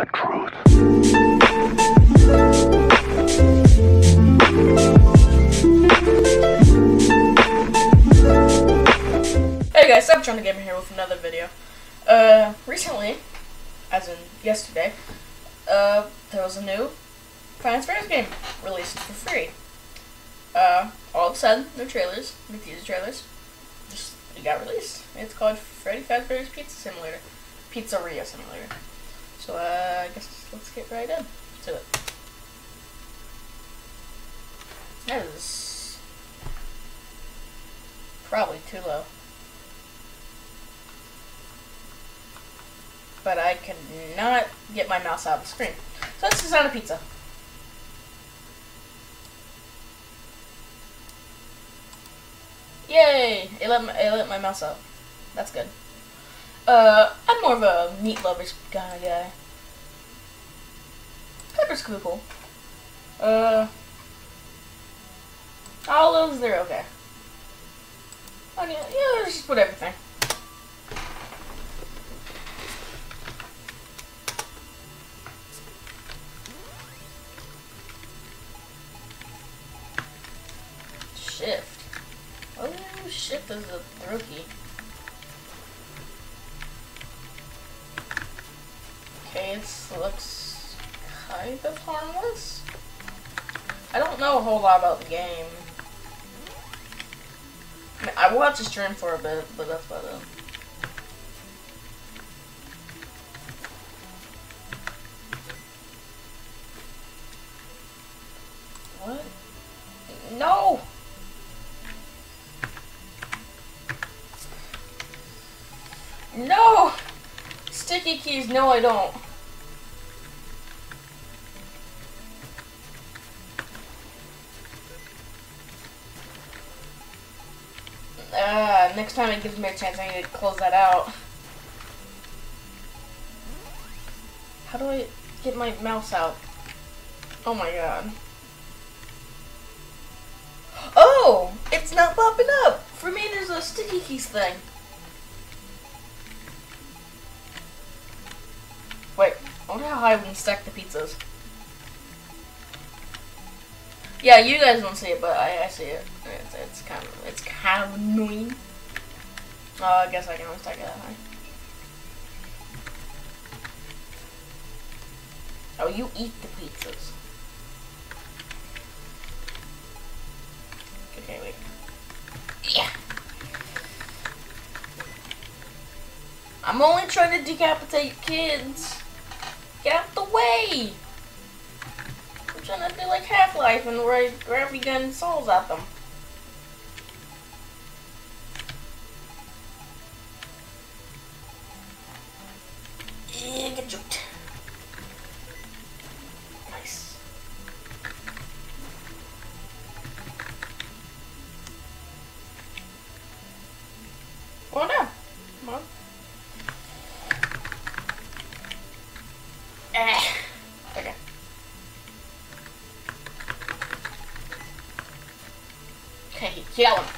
the truth. Hey guys, I'm John Gamer here with another video. Recently, as in yesterday, there was a new Final Fantasy game released for free. All of a sudden, no trailers, no teaser trailers, just it got released. It's called Freddy Fazbear's Pizzeria Simulator. So I guess let's get right into it. That is probably too low. But I cannot get my mouse out of the screen. So let's design a pizza. Yay! It let my mouse out. That's good. I'm more of a meat lovers kind of guy. Pepper's cool. Olives, they're okay. Onion, yeah, let's just put everything. Shift. Oh, shift is a rookie. Okay, it looks kind of harmless. I don't know a whole lot about the game. I mean, I watched a stream for a bit, but that's about it. What? No! No! Sticky keys, no I don't. Next time it gives me a chance, I need to close that out. How do I get my mouse out? Oh my god. Oh! It's not popping up! For me, there's a sticky keys thing. Wait, I wonder how high we can stack the pizzas. Yeah, you guys don't see it, but I see it. It's kind of annoying. I guess I can only stack it that high. Oh, you eat the pizzas. Okay, wait. Yeah. I'm only trying to decapitate kids. Get out the way! I'm trying to do like Half-Life and where I grab your gun souls at them. Yeah, get juked. Nice. Well, no. Come on. Okay. Okay, kill him.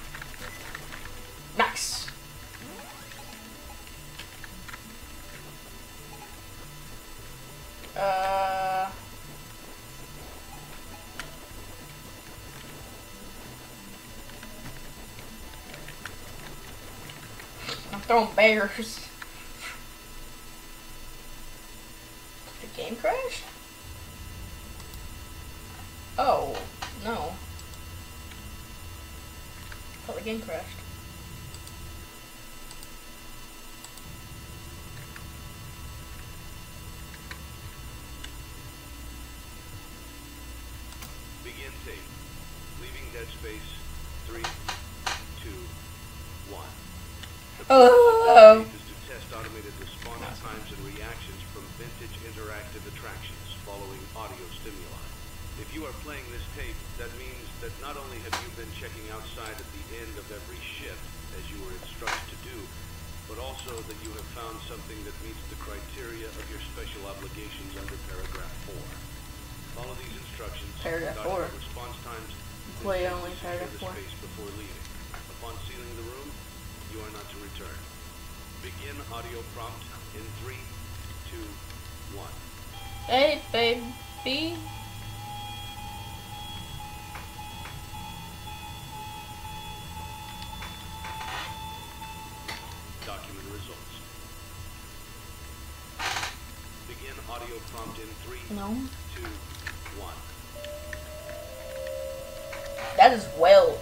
Nice. I'm throwing bears. The game crashed? Oh, no. I thought the game crashed. Begin tape. Leaving Dead Space. 3, 2, 1. Oh. Is to test automated response times and reactions from vintage interactive attractions following audio stimuli. If you are playing this tape, that means that not only have you been checking outside at the end of every shift, as you were instructed to do, but also that you have found something that meets the criteria of your special obligations under paragraph 4. Follow these instructions. Paragraph 4. Response times. Play only paragraph 4. Space before leaving. Upon sealing the room, you are not to return. Begin audio prompt in 3, 2, 1. 1. Hey, baby. Document results. Begin audio prompt in 3, No. 2, 1. That is well.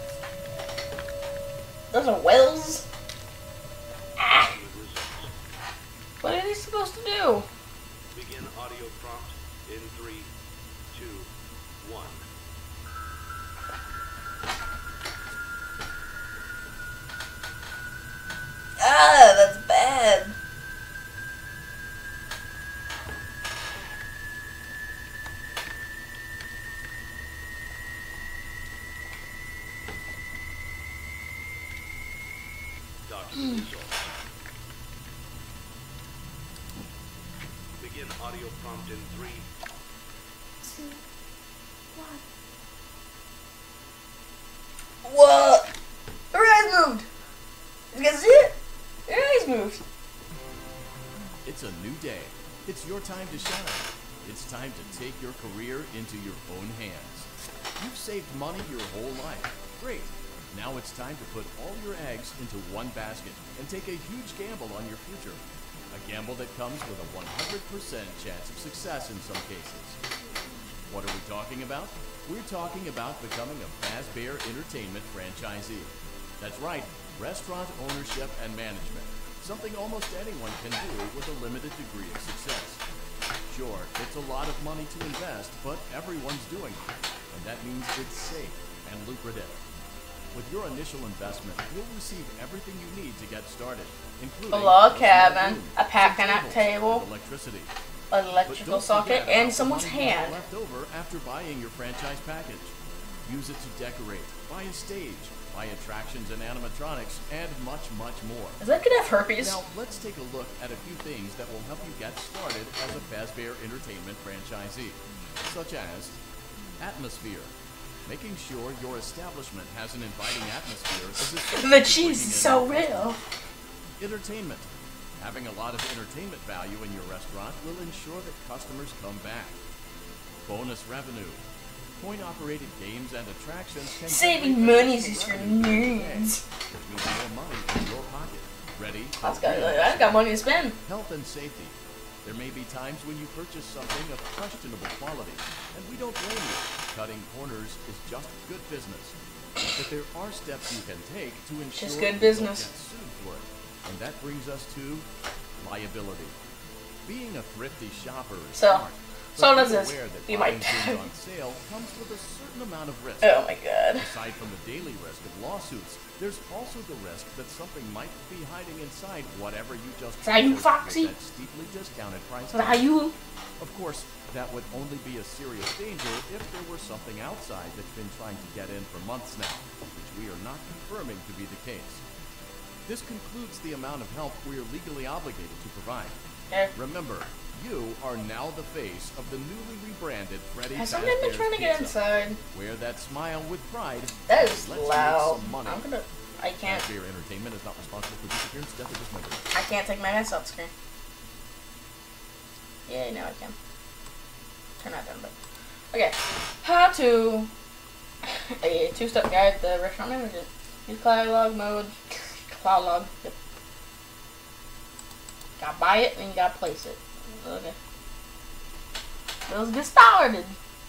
Those are wells. Ah. Document results. What are they supposed to do? Begin audio prompt in 3, 2, 1. Ah, that's bad. Document results. Begin audio prompt in 3, 2, 1. What? Her eyes moved. You guys see it? Her eyes moved. It's a new day. It's your time to shine. It's time to take your career into your own hands. You've saved money your whole life. Great. Now it's time to put all your eggs into one basket and take a huge gamble on your future. A gamble that comes with a 100% chance of success in some cases. What are we talking about? We're talking about becoming a Fazbear Entertainment franchisee. That's right, restaurant ownership and management. Something almost anyone can do with a limited degree of success. Sure, it's a lot of money to invest, but everyone's doing it. And that means it's safe and lucrative. With your initial investment, you'll receive everything you need to get started, including A log small cabin, room, a pack some and tables, table, and electricity. an But electrical don't socket, forget and about the someone's money you have hand. left over after buying your franchise package. Use it to decorate, buy a stage, buy attractions and animatronics, and much, much more. Is that gonna have herpes? Now, let's take a look at a few things that will help you get started as a Fazbear Entertainment franchisee, such as atmosphere. Making sure your establishment has an inviting atmosphere is essential The to cheese bringing is in so more customers. real. Entertainment. Having a lot of entertainment value in your restaurant will ensure that customers come back. Bonus revenue. Coin-operated games and attractions can Saving generate money is additional just for revenue every day, nerds. which means more money in your pocket. Ready? I've got money to spend. Health and safety. There may be times when you purchase something of questionable quality, and we don't blame you. Cutting corners is just good business. But there are steps you can take to ensure Just good you business. don't get sued for it. And that brings us to liability. Being a thrifty shopper is So- smart. so but does be this. aware that Be my buying things dad. on sale comes with a certain amount of risk. Oh my god. Aside from the daily risk of lawsuits, there's also the risk that something might be hiding inside whatever you just Is that you, purchased Foxy? with that steeply discounted price. So how you? Of course, that would only be a serious danger if there were something outside that's been trying to get in for months now, which we are not confirming to be the case. This concludes the amount of help we are legally obligated to provide. Eh. Remember, you are now the face of the newly rebranded Freddy Has someone been Fazbear's trying to get Pizza. inside? Wear that smile with pride. That is Let's make loud. some money. I'm gonna. I can't. Fazbear Entertainment is not responsible for disappearance, death, or dismemberment. I can't take my ass off the screen. Yeah, now I can. Turn that down, but okay. How to a two-step guide to the restaurant manager. Use cloud log mode. Cloud log. Yep. Gotta buy it and you gotta place it. Okay. Let's get started.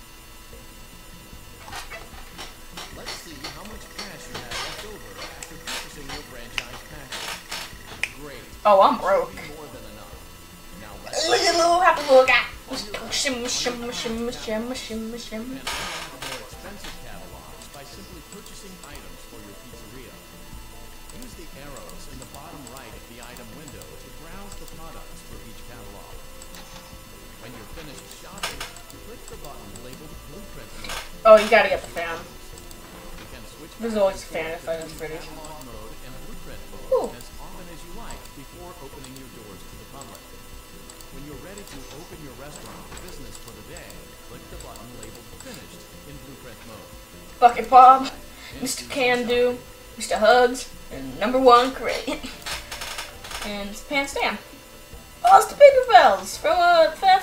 Let's see how much cash you have left over after purchasing your franchise package. Great. Oh, I'm broke. Be more than enough. Now let's Look at little happy little guy. Shimmy, shimmy, shimmy, shimmy, shimmy, shimmy. spend on the more expensive catalogs by simply purchasing items for your pizzeria. Use the arrows in the bottom right of the item window to browse the products for each catalog. When you're finished shopping, click the button labeled Blueprint Mode. Oh, you gotta get the fan. You can switch There's back always a between fan if I was Freddy's. catalog mode and Blueprint Mode Ooh. as often as you like before opening your doors to the public. When you're ready to open your restaurant for business for the day, click the button labeled Finished in Blueprint Mode. Bucket Bob, Mr. Can Do, Mr. Hugs, and #1 crate. And it's Pan Stan. Oh, it's the paper bells from Fast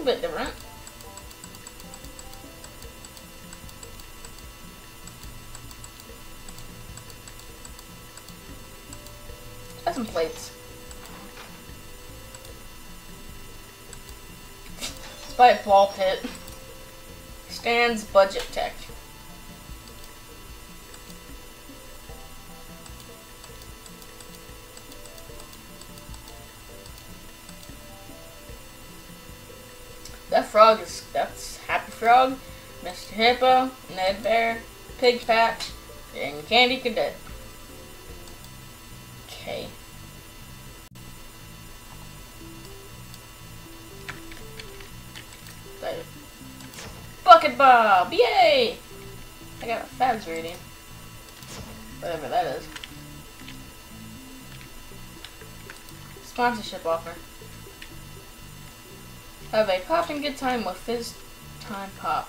bit different. Got some plates. Let's buy a ball pit. Stan's budget tech. That frog that's Happy Frog, Mr. Hippo, Ned Bear, Pig Patch, and Candy Cadet. Okay. Bucket Bob! Yay! I got a Fabs rating. Whatever that is. Sponsorship offer. Have a popping good time with Fizz Time Pop.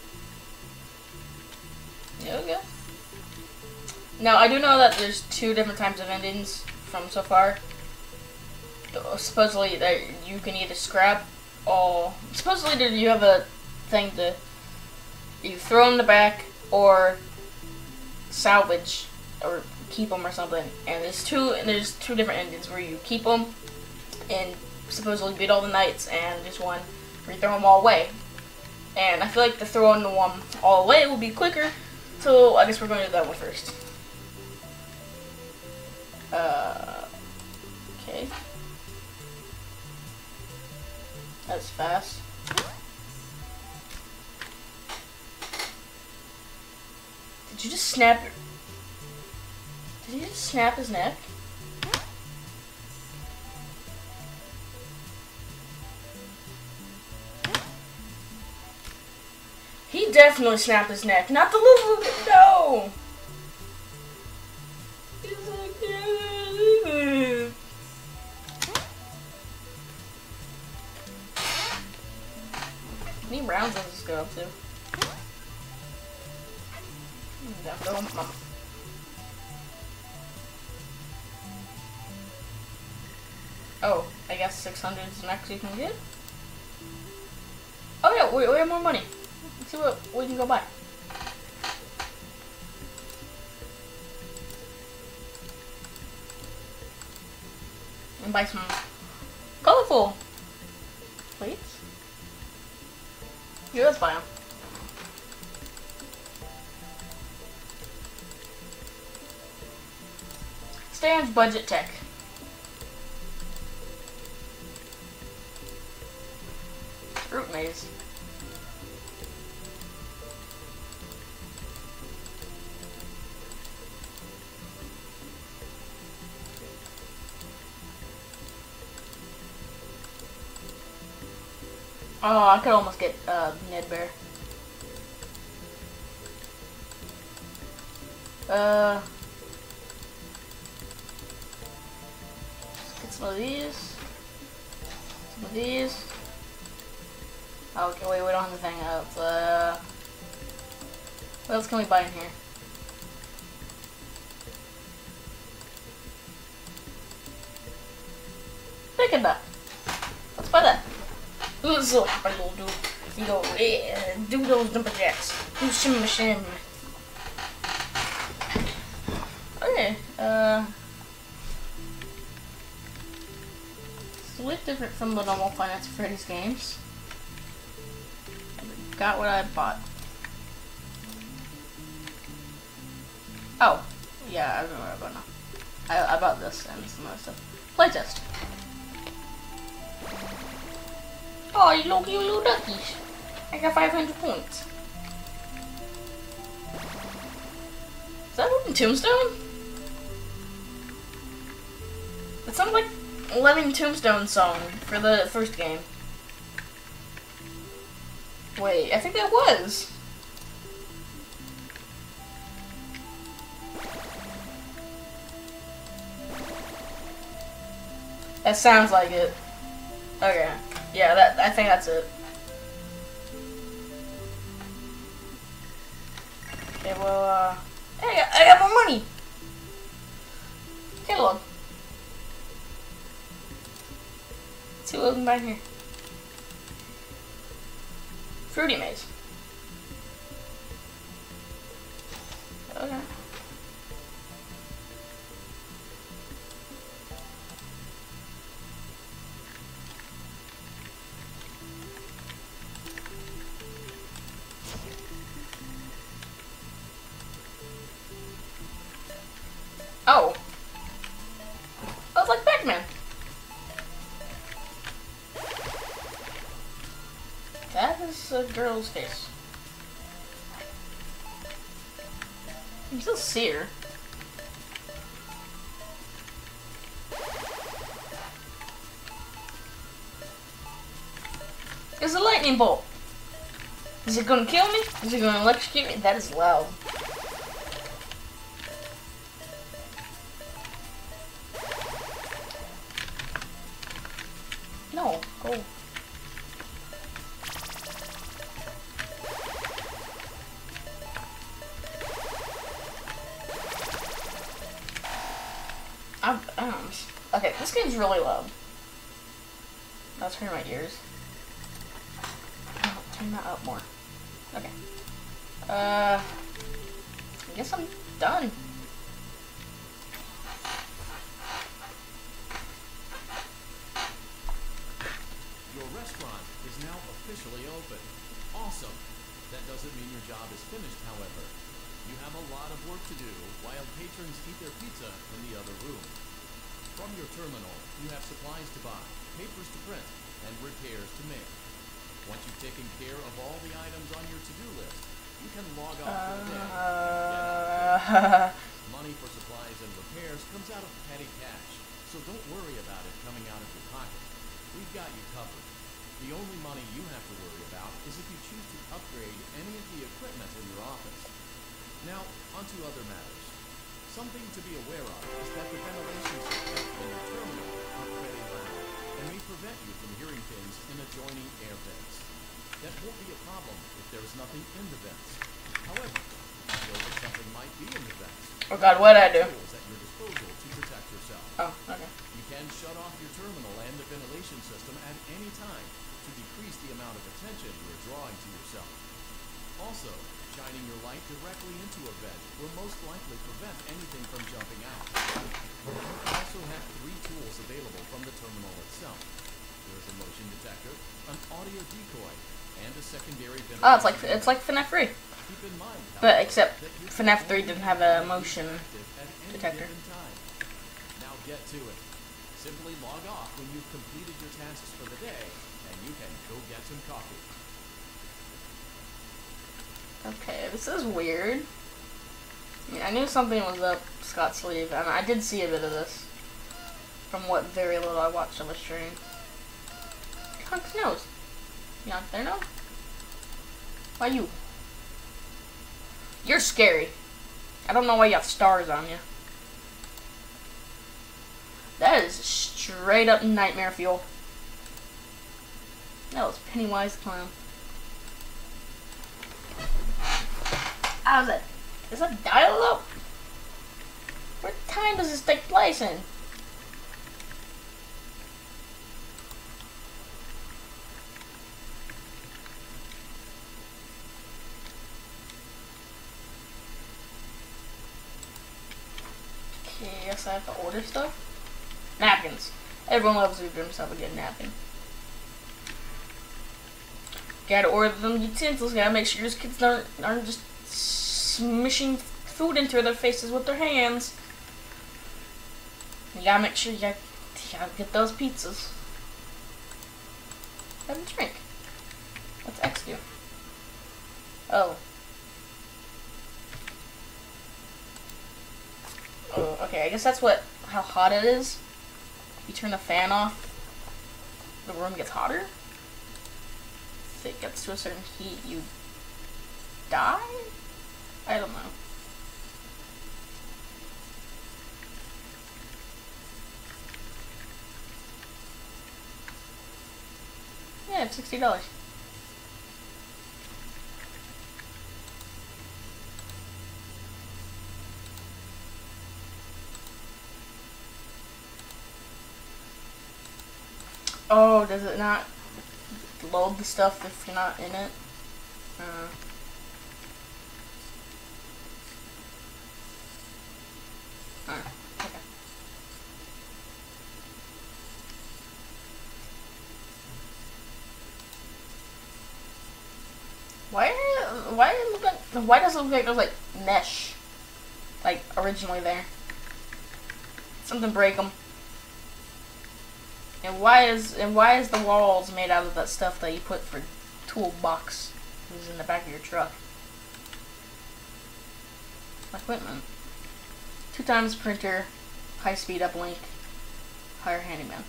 Yeah, okay. Now, I do know that there's 2 different types of endings from so far. Supposedly, that you can either scrap all... Supposedly, you have a thing to... You throw in the back, or salvage, or keep them or something. And there's two different endings where you keep them, and supposedly beat all the knights, and just one where you throw them all away. And I feel like the throwing the one all away will be quicker, so I guess we're going to do that one first. Okay. That's fast. Did you just snap your... Did he just snap his neck? He definitely snapped his neck. Not the little... No! How many rounds does this go up to? Down go, mama. Oh, I guess 600 is the max you can get? Oh yeah, we have more money. Let's see what we can go buy. And buy some colorful plates. Yeah, let's buy them. Stan's budget tech. Fruit maze. Oh, I could almost get Ned Bear. Get some of these. Some of these. Oh, okay, wait, we don't have the thing out. What else can we buy in here? Pick it up. Let's buy that. Let's go, dude. You go, yeah, do those jumper jacks. Do shimmy shim. Okay, it's a bit different from the normal Five Nights at Freddy's games. I got what I bought. Oh, yeah, I remember what I bought now. I bought this and some other stuff. Playtest. Oh, you little duckies. I got 500 points. Is that Living Tombstone? It sounds like Living Tombstone song for the first game. Wait, I think that was. That sounds like it. Okay. Yeah, I think that's it. Okay, well, hey, I got more money. Catalog. Let's see what we can buy here. Fruity Maze. Okay. Oh. I was like Pac-Man. That is a girl's face. You can still see her. It's a lightning bolt. Is it gonna kill me? Is it gonna electrocute me? That is loud. No, go. Okay, this game's really loud. I'll turn my ears. Oh, turn that up more. Okay. I guess I'm done. Your restaurant is now officially open. Awesome. That doesn't mean your job is finished, however. You have a lot of work to do while patrons eat their pizza in the other room. From your terminal, you have supplies to buy, papers to print, and repairs to make. Once you've taken care of all the items on your to-do list, you can log off for the day. Money for supplies and repairs comes out of petty cash, so don't worry about it coming out of your pocket. We've got you covered. The only money you have to worry about is if you choose to upgrade any of the equipment in your office. Now, onto other matters. Something to be aware of is that the ventilation system in your terminal are pretty loud and may prevent you from hearing things in adjoining air vents. That won't be a problem if there is nothing in the vents. However, if you feel that something might be in the vents, Oh god, what'd I do? tools at your disposal to protect yourself. Oh, okay. You can shut off your terminal and the ventilation system at any time to decrease the amount of attention you are drawing to yourself. Also, shining your light directly into a vent will most likely prevent anything from jumping out. You also have 3 tools available from the terminal itself. There is a motion detector, an audio decoy, and a secondary ventilation. Oh, it's like FNAF 3. Keep in mind, But except that you FNAF 3 can didn't have a only motion be active at any detector. given time. Now get to it. Simply log off when you've completed your tasks for the day, and you can go get some coffee. Okay, this is weird. I mean, I knew something was up Scott's sleeve, and I did see a bit of this. From what very little I watched on the stream. Hunk's nose. You out there now? Why you? You're scary. I don't know why you have stars on you. That is straight up nightmare fuel. That was Pennywise the Clown. How's that? Is that dial-up? What time does this take place in? Okay, I guess I have to order stuff. Napkins. Everyone loves to give themselves a good napkin. Gotta order them utensils. Gotta make sure these kids aren't just smishing food into their faces with their hands. You gotta make sure you gotta get those pizzas. Have a drink. What's X do? Oh. Oh, okay, I guess that's how hot it is. You turn the fan off, the room gets hotter. If it gets to a certain heat, you die? I don't know. Yeah, it's $60. Oh, does it not load the stuff if you're not in it? Okay. Why does it look like there's like mesh, like originally there? Something break them. And why is the walls made out of that stuff that you put for toolbox? Is in the back of your truck. Equipment. 2x printer, high speed uplink, hire handyman.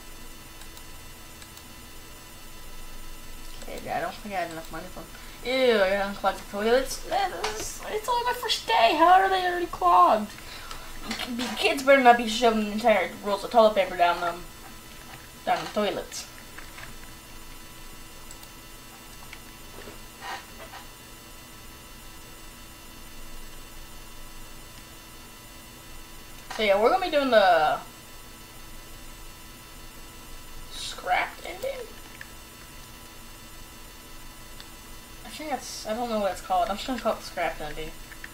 Okay, I don't think I had enough money for them. Ew, I gotta unclog the toilets. It's only my first day. How are they already clogged? The kids better not be shoving entire rolls of toilet paper down the toilets. So yeah, we're gonna be doing the scrap ending. I don't know what it's called. I'm just gonna call it the scrap ending.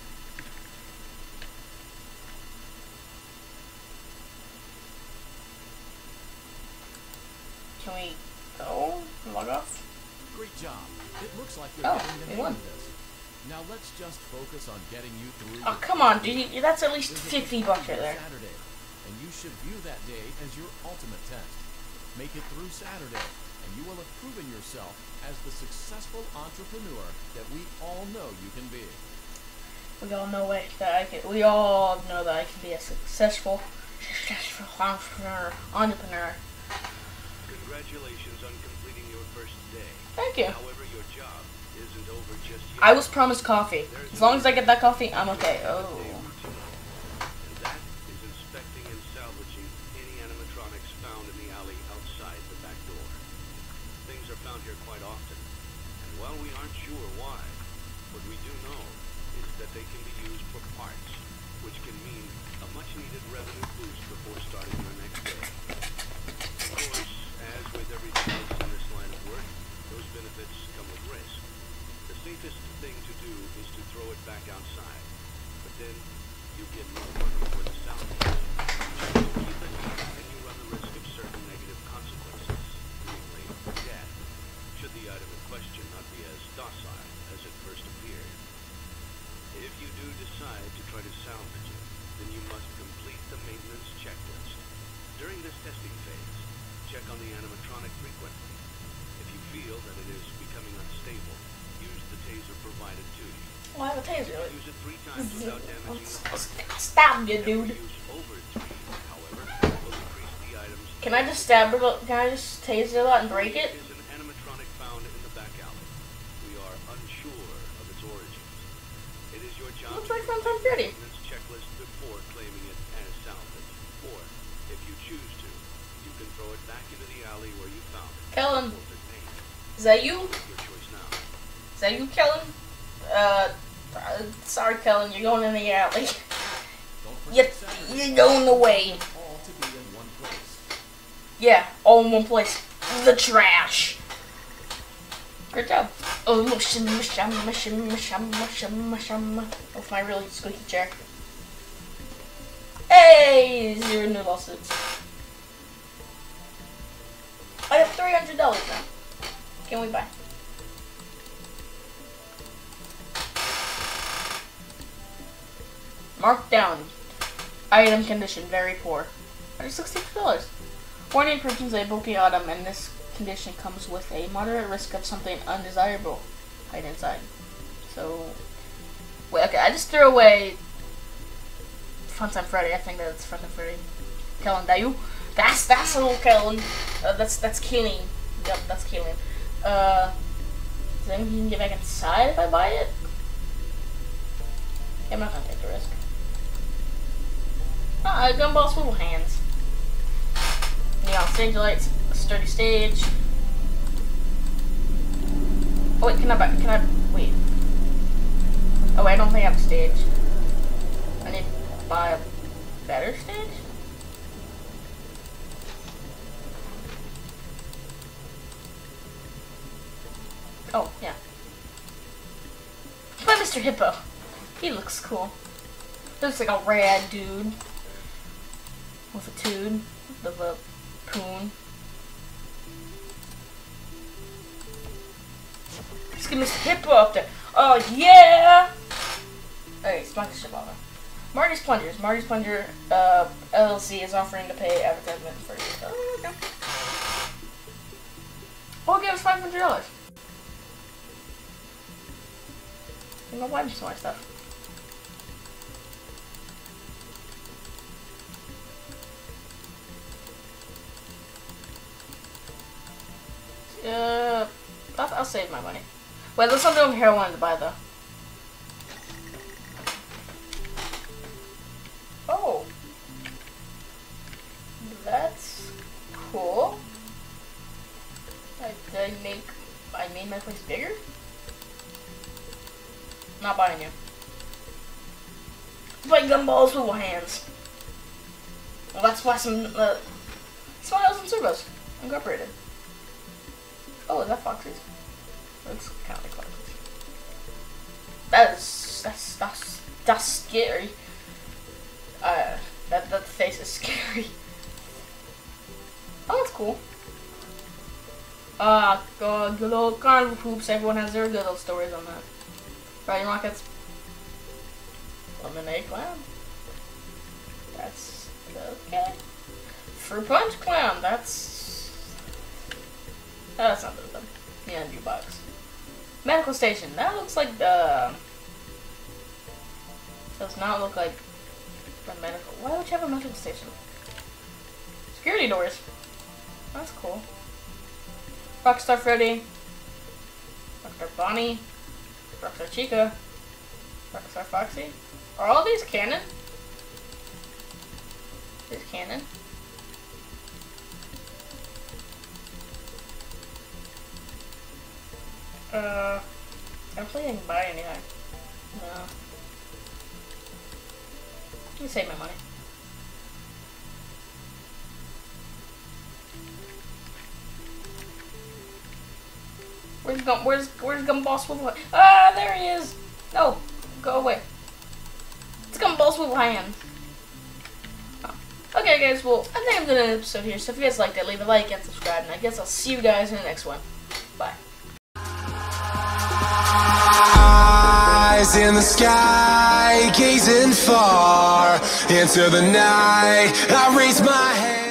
Can we go? Log off? Great job. It looks like you're getting the hang of this. Now let's just focus on getting you through. Oh, come on, dude. That's at least 50 bucks right there. Saturday, and you should view that day as your ultimate test. Make it through Saturday, and you will have proven yourself as the successful entrepreneur that we all know you can be. We all know that I can be a successful entrepreneur. Congratulations on completing your first day. Thank you. However, your job isn't over just yet. I was promised coffee. As long as I get that coffee, I'm okay. Oh. And that is inspecting and salvaging any animatronics found in the alley outside the back door. Things are found here quite often, and while we aren't sure why, what we do know is that they can be used for parts, which can mean a much-needed revenue boost before starting your next day. Of course, as with everything else in this line of work, those benefits come with risk. The safest thing to do is to throw it back outside, but then you get no money for the salvage. Keep it, and you run the risk of certain negative consequences, namely death, should the item in question not be as docile as it first appeared. If you do decide to try to salvage it, then you must complete the maintenance checklist. During this testing phase, check on the animatronic frequently. If you feel that it is becoming unstable, use the taser provided to you. Well, I have a taser. Use it 3 times without damaging the part. Stab you, dude. Use over 3, however, will increase the item's. Can I just stab it? Can I just taser it and break it? Is an animatronic found in the back alley. We are unsure of its origins. It is your job Looks to like complete Funtime the Freddy. maintenance checklist before claiming it as salvage. Or, if you choose to, you can throw it back into the alley where you found it. Kellen, Forfeit payment. is that you? Your choice now. Is that you, Kellen? Sorry, Kellen, you're going in the alley. Don't Yep, forget Saturday, you're going away. all to be in one place. Yeah, all in one place. The trash. Good job. Oh, mushum. With my really squeaky chair. Hey, 0 new lawsuits. I have $300 now. Can we buy? Marked down. Item condition very poor. $162. Warning: persons a bulky item, and this condition comes with a moderate risk of something undesirable hide inside. So, wait, okay, I just threw away Funtime Freddy. I think that's Funtime Freddy. Kellen, that you? That's a little Kellen. That's Killing. Yep, that's Killing. Does anyone get back inside if I buy it? I'm not gonna take the risk. Gumball swivel hands. Neon stage lights, a sturdy stage. Oh wait, wait. Oh wait, I don't think I have a stage. I need to buy a better stage? Oh, yeah. Mr. Hippo. He looks cool. Looks like a rad dude. With a tude. With a poon. Let's get Mr. Hippo up there. Oh, yeah! Okay, sponsorship offer. Marty's Plungers. Marty's Plunger LLC is offering to pay advertisement for you. Oh, okay. Oh, give us $500. I'm gonna wipe some more stuff. I'll save my money. Wait, there's something over here I wanted to buy though. Oh, that's cool. I made my place bigger. Not buying you. It's like gumballs with hands. Well, that's why some Smiles and Servos Incorporated. Oh, is that Foxy's? Looks kind of like Foxy's. That's scary. That face is scary. Oh, that's cool. God, good old carnival poops. Everyone has their good old stories on that. Riding Rockets. Lemonade Clown. That's okay. Fruit Punch Clown. That's not good. Yeah, jukebox. Medical Station. That looks like does not look like the medical. Why would you have a medical station? Security doors. That's cool. Rockstar Freddy. Rockstar Bonnie. Rockstar Chica. Rockstar Foxy. Are all these canon? Is canon? I don't think I can buy anything. No. Let me save my money. Where's Gumball Swivel? Ah, there he is! No, go away. It's Gumball Swivel Hands. Oh. Okay, guys. Well, I think I'm gonna end the episode here. So if you guys liked it, leave a like and subscribe. And I guess I'll see you guys in the next one. Bye. Eyes in the sky, gazing far into the night. I raise my hand.